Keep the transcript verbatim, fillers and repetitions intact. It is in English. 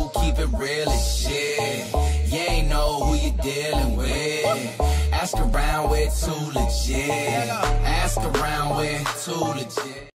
who keep it real as shit. You ain't know who you dealing with. Ask around, we're too legit. Ask around, we're too legit.